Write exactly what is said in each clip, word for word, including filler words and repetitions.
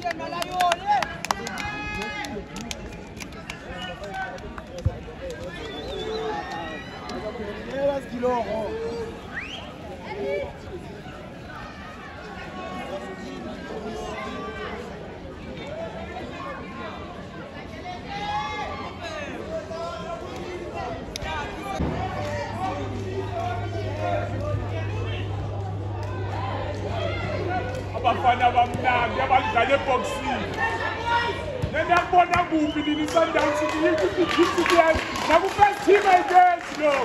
Abafana bamnandi abadlala eboxing. Nendabona kuphi nini Sundowns ukuthi naku first team against lo.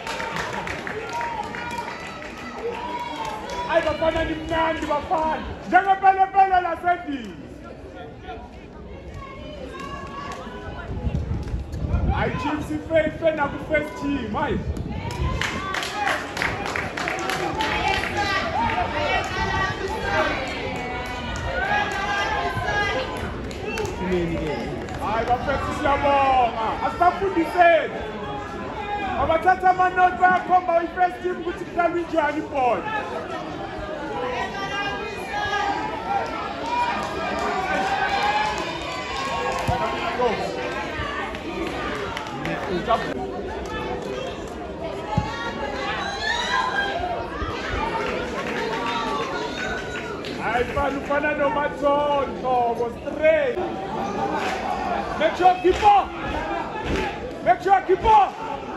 Ay bafana nimnandi bafana. Njengempela phela la sendi. Ay Chiefs ife naku first team, hayi. Hayi bafethu siyabonga asibafundiseni abathatha amanothi bayakhomba i-first team ukuthi kudlalwa injani ibhola. Hayi fana ufana noMathonto straight. Make sure keep on. Make sure keep on.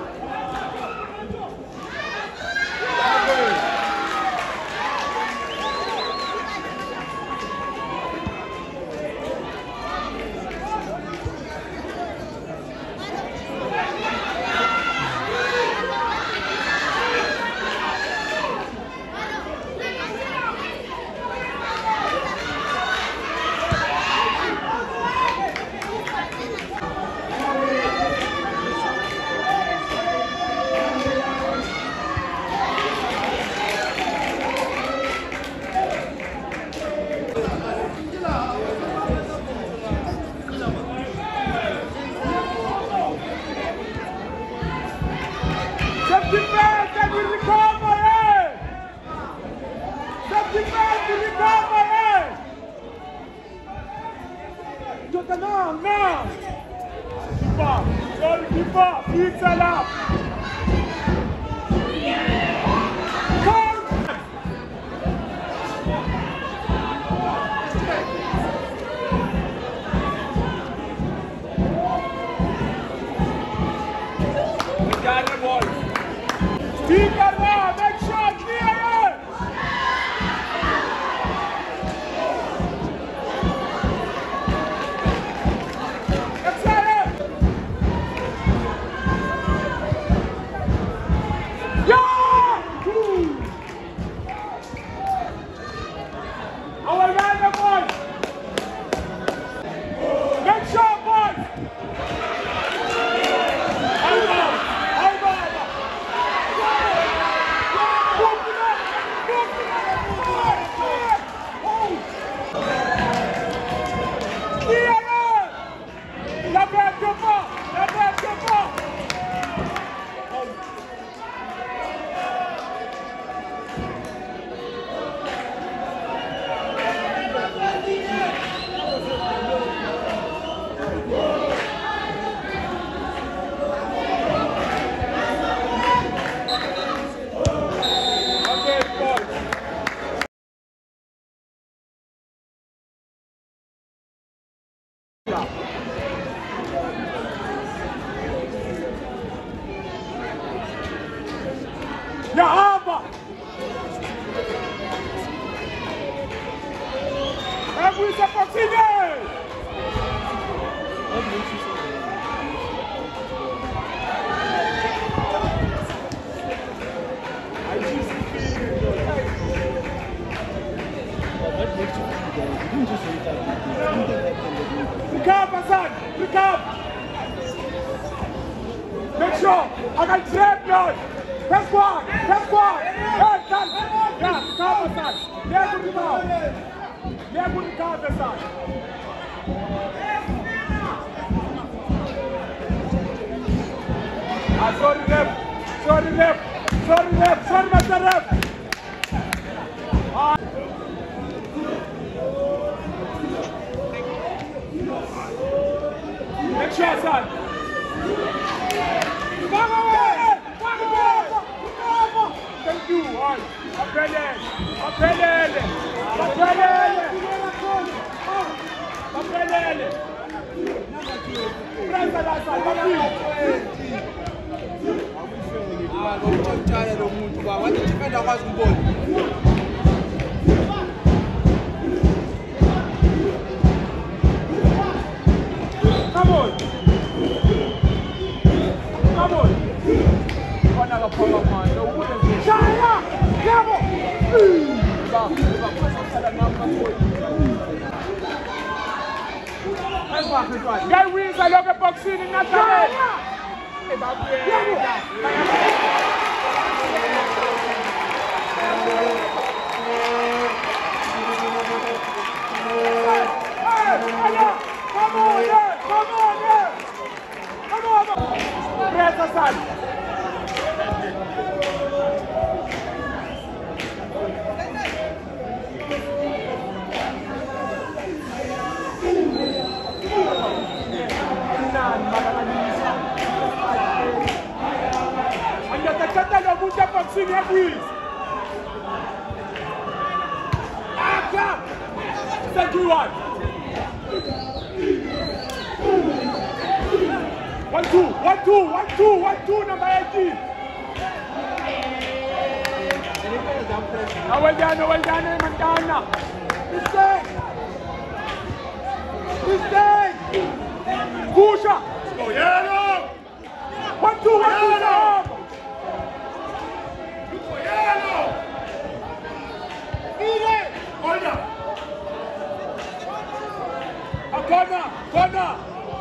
No, no! Keep up! Sorry, keep up! Keep that up! Come! We got the ball! Speak around! Make sure it's near it! Ya hapa. Hebu isapotine. Recover, son. Recover. Make sure I can trap now. That's one. That's one. Hey, son. Yeah, recover, son. Yeah, good now. Yeah, good recover, son. Ah, sorry, ref. Sorry, ref. Sorry, ref. Sorry, Mister Ref. Ah. Pressure, son. Thank you. All. Apelele. Apelele. Apelele. Apelele. Pressa da sala. Ah, não pode tirar do mundo, vai ter que pegar mais um gol. Come on. Come on. Another power man. The wooden thing. China! Come on! Back, back. Guy wins a lot of boxing in Nathalie. Come on, there! Come on, there! Come on! Press aside. Angatakata na muda boxing ya quiz. Aka! Thank you one. One two, one two, one two, one two, number eighteen. Now well done, well done, Montana. Mistake. Mistake. Pusha. Go yellow. One two, one two, yellow. Look for yellow. Eat it. Corner. A corner, corner.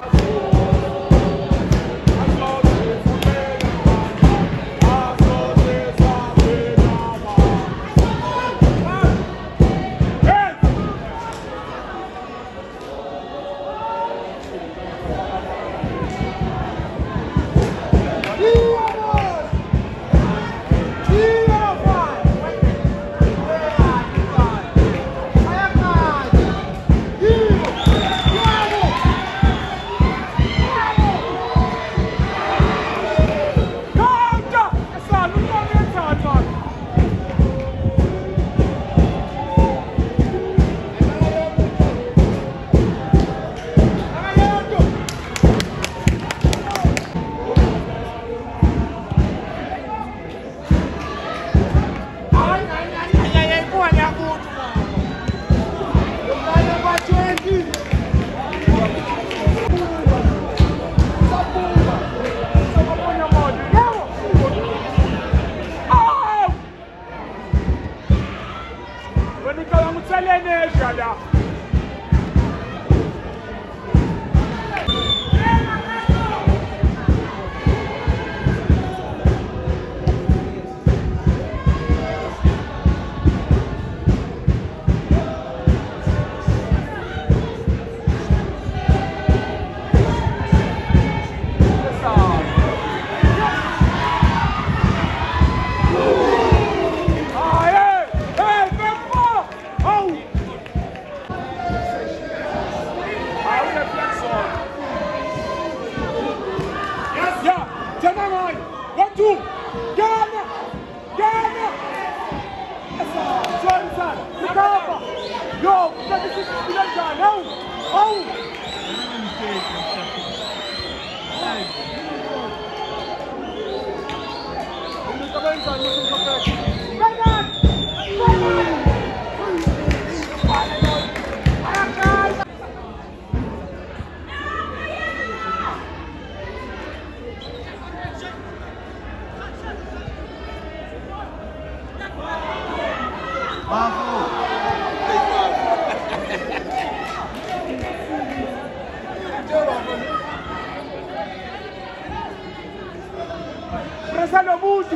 Presa no mundo!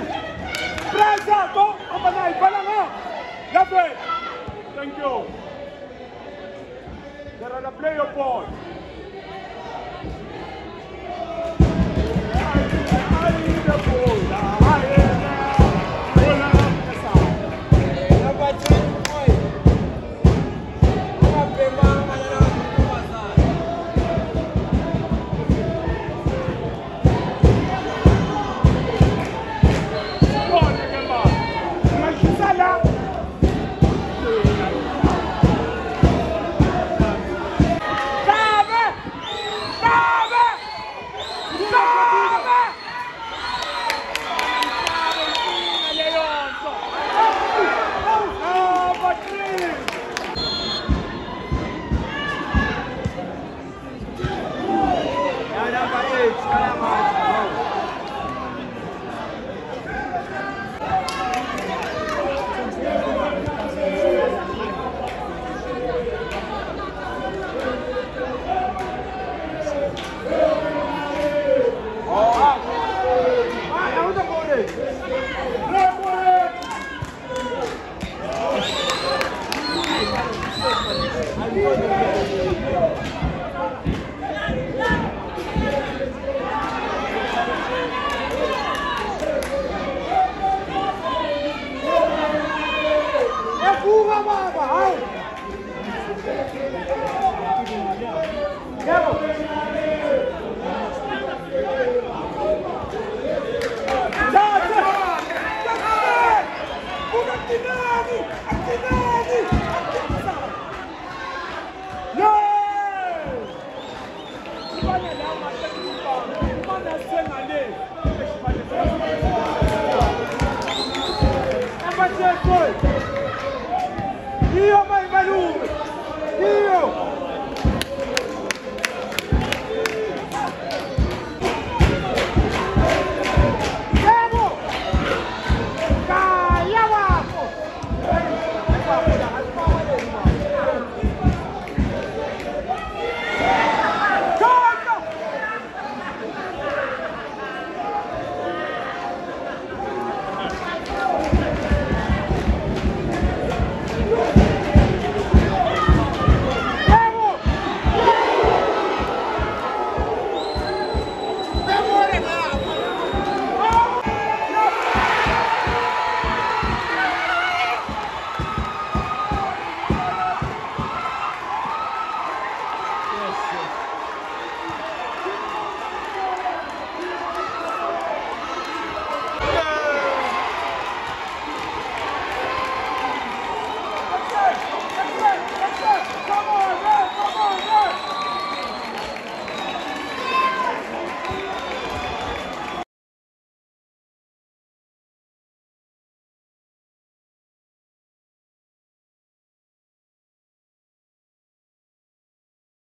Presa! Go! Open eye! Balanga! Left way! Thank you! They're on a play your ball! I need the ball! Fanya la matatu kwa. Mana sema le.